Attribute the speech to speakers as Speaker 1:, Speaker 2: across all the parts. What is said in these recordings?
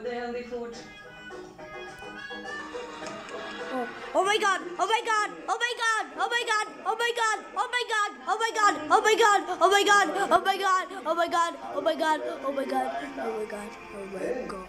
Speaker 1: the healthy food.
Speaker 2: Oh my god! Oh my god! Oh my god! Oh my god! Oh my god! Oh my god! Oh my god! Oh my god! Oh my god! Oh my god! Oh my god! Oh my god! Oh my god! Oh my god! Oh my god!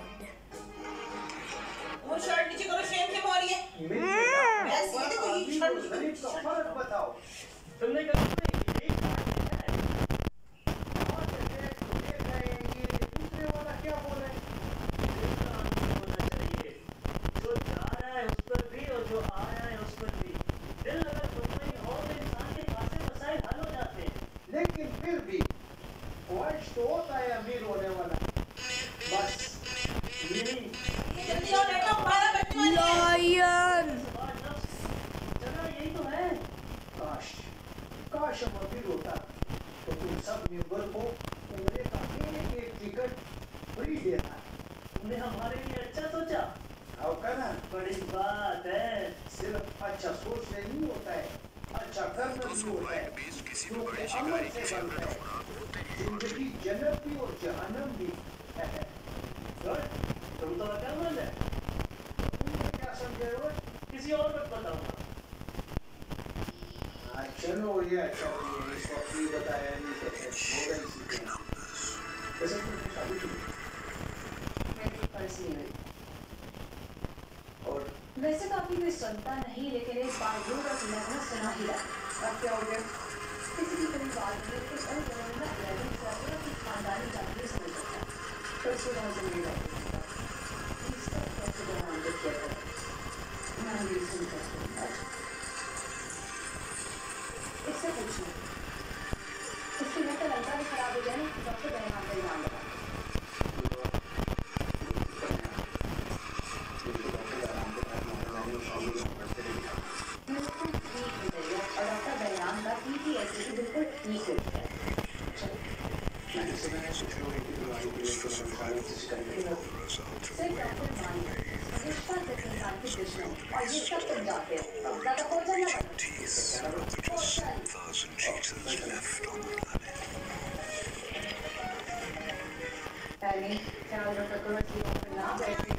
Speaker 3: वो shirt नीचे करो, Shem के हो रही है। बस ये देखो, ये शर्ट
Speaker 4: फर्क बताओ। तुमने कहा यही बात है। और देख रहे हैं ये दूसरे वाला क्या बोल रहे हैं? होना चाहिए। जो जा रहा है उस पर भी और जो आ रहा है उस पर भी। दिल अगर मुतमईन हो तो इंसान के पास मसाइल हल हो जाते हैं। लेकिन फिर भी ख्वाहिश तो होता है अमीर होने वाला। बस यही
Speaker 3: जल्दी आओ, लेटो, 12 बजने वाले हैं।
Speaker 2: Lion!
Speaker 4: चला यही तो है। काश हम अमीर होता तो तुम सब मेंबर को उम्रे का एक टिकट फ्री देता। तुमने हमारे लिए अच्छा सोचा। आओ करना बड़ी बात है। सिर्फ अच्छा सोचने नहीं होता है, अच्छा करना भी होता है। क्योंकि अमल से बनता है जिंदगी, जन्नत भी और जहन्नम भी है। तुम तो अकलमंद है। तुमने क्या समझे हो? किसी और वक्त बताऊंगा। चलो ये अच्छा है, इसको अपनी बताया नहीं तो होगा इसी के नाम। वैसे तुमने शादी की?
Speaker 1: मेरी पर्स नहीं हुई।
Speaker 4: और
Speaker 1: वैसे तो आपकी कोई सुनता नहीं, लेकिन एक बावजूद और सुनना सुना ही रहा। अब क्या हो गया? किसी की कभी बात नहीं कि और जरूर ना 11 क्वार्टर की खानदानी जाती समझ सकता है। तो उसको कहाँ से मिलेगा? इस सब कैसे बनाना देखिए तो मैं भी सुनता हूँ। इससे पूछना उसकी घर का लड़का भी खराब हो जाए ना तो सबसे पहले हाथ का नाम लगा। और डॉक्टर बलराम का PTSD बिल्कुल ठीक हो गया। सिर्फ डॉक्टर मानी रिश्ता सिर्फ इंसान की दुश्मन और ये सब तुम जाते हो। अब ज्यादा हो जाना पहले क्या हो रहा था कि ना बैठे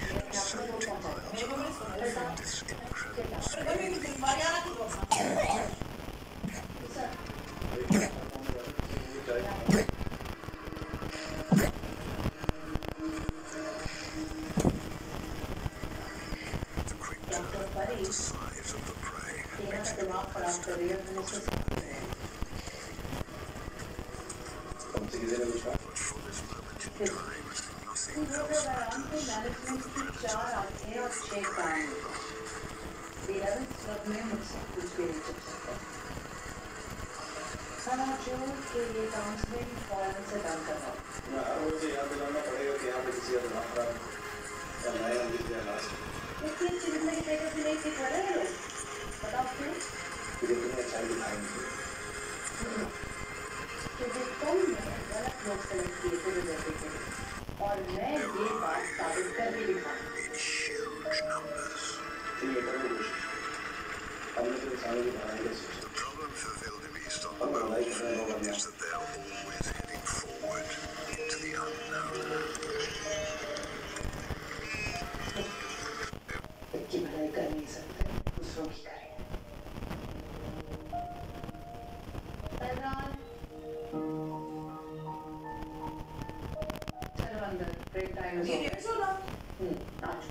Speaker 1: दिमाग खराब कर रही है। मैनेजमेंट की 4 आंखें और 6 कान। 11th क्लब में मुझसे कुछ भी नहीं चल सकता। समाजों के लिए काउंसलिंग फॉरन से डन करना।
Speaker 4: याद दिलाना पड़ेगा कि यहाँ पे किसी का दिमाग खराब या नया
Speaker 1: इतनी अच्छी जिंदगी देकर भी नहीं सीख रहे हैं लोग। बताओ क्यों?
Speaker 4: तुम्हें अच्छा दिखाएंगे
Speaker 1: क्योंकि तुमने गलत लोग सेलेक्ट किए थे जैसे थे और मैं ये बात साबित करके दिखाऊंगी।
Speaker 4: ये करो कुछ हमने तो सारे दिखाएंगे।
Speaker 5: The problem for wildebeest on the move is that they are always heading forward into the unknown.
Speaker 1: की भलाई कर नहीं सकते, दूसरों की करें। चलो अंदर, ब्रेक टाइम है। आज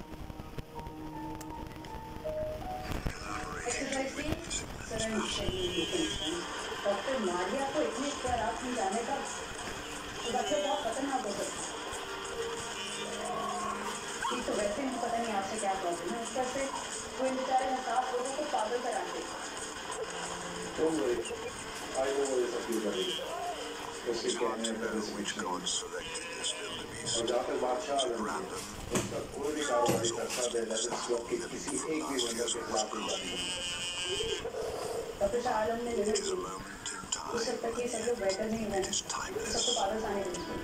Speaker 1: एक्सरसाइज की सरल शरीर की टेंशन। डॉक्टर मारिया को इतनी खराब नहीं जाने का डॉक्टर बहुत खतरनाक हो सकता है। ये तो वैसे मुझे पता नहीं आपसे क्या प्रॉब्लम है, उसका से वो इन बेचारे नकाब लोगों को पागल कराते हैं।
Speaker 4: आई वो ये सब चीज़ करेगी। उसके कहने पर
Speaker 5: Which God selected this wildebeest
Speaker 4: और जहाँ तक बादशाह
Speaker 5: is at random.
Speaker 4: उसका कोई भी कारोबारी करता है लेकिन लोग के किसी एक भी बंदे के खिलाफ नहीं जाती।
Speaker 1: डॉक्टर शाह आलम ने
Speaker 5: It
Speaker 1: लिमिट
Speaker 5: is a
Speaker 1: दी।
Speaker 5: moment in
Speaker 1: उस
Speaker 5: time.
Speaker 1: सब तक ये सब लोग बेटर नहीं हुए,
Speaker 5: It is timeless.
Speaker 1: सबको पागल खाने के लिए।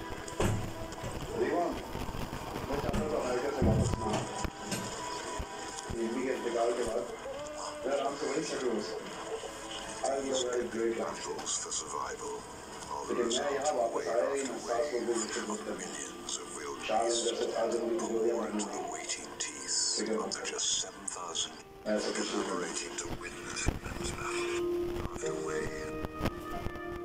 Speaker 4: देखो मैं चाहता हूँ अमेरिका से वापस ना बीवी के इंतकाल के बाद मैं आराम से वहीं सेटल हो सकूँ। I was very great
Speaker 5: Battles for survival are the
Speaker 4: लेकिन मैं
Speaker 5: result
Speaker 4: यहाँ
Speaker 5: of
Speaker 4: वापस आया ही
Speaker 5: wave
Speaker 4: ना
Speaker 5: after
Speaker 4: सास को
Speaker 5: wave
Speaker 4: बोल के बोलते
Speaker 5: of millions of wildebeest wildebeest, pour into the waiting teeth of the just 7,000 deliberating to win this immense battle.